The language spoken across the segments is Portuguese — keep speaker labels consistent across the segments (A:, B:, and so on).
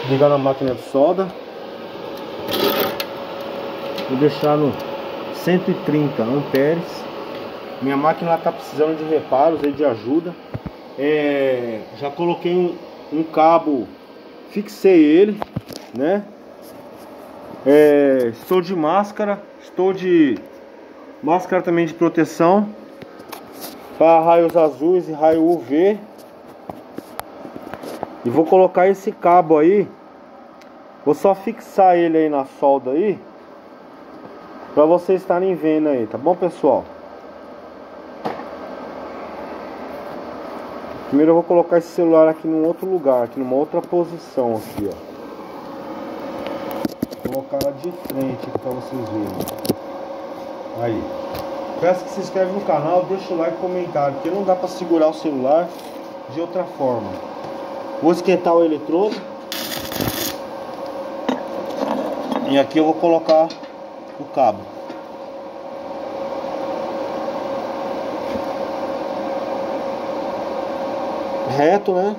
A: Ligar na máquina de solda. Vou deixar no 130 amperes. Minha máquina está precisando de reparos aí, de ajuda. Já coloquei um cabo, fixei ele, né? Estou de máscara, também de proteção para raios azuis e raio UV. E vou colocar esse cabo aí. Vou só fixar ele aí na solda aí, para vocês estarem vendo aí, tá bom, pessoal? Primeiro eu vou colocar esse celular aqui num outro lugar, aqui numa outra posição aqui, ó. Vou colocar ela de frente aqui para vocês verem. Aí. Peço que se inscreve no canal, deixa o like e comentário, porque não dá para segurar o celular de outra forma. Vou esquentar o eletrodo. E aqui eu vou colocar o cabo. Reto, né?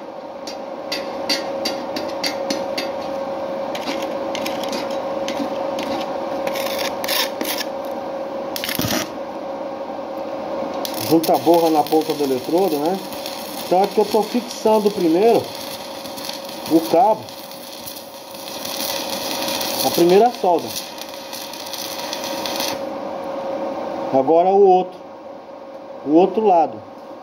A: Junta a borra na ponta do eletrodo, né? Então aqui eu tô fixando primeiro o cabo, a primeira solda. Agora o outro lado.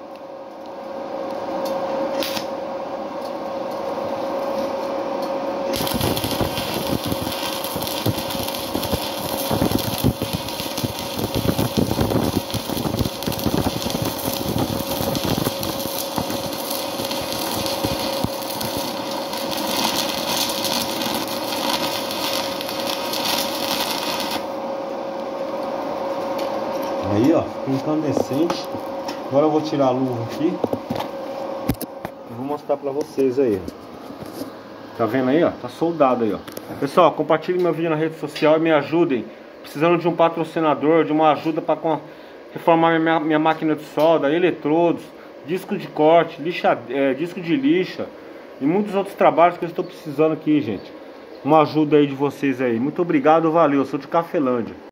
A: Aí, ó, incandescente. Agora eu vou tirar a luva aqui e vou mostrar pra vocês aí. Tá vendo aí, ó? Tá soldado aí, ó. Pessoal, compartilhem meu vídeo na rede social e me ajudem. Precisando de um patrocinador, de uma ajuda para reformar minha máquina de solda, eletrodos, disco de corte, disco de lixa e muitos outros trabalhos que eu estou precisando aqui, gente. Uma ajuda aí de vocês aí. Muito obrigado, valeu. Eu sou de Cafelândia.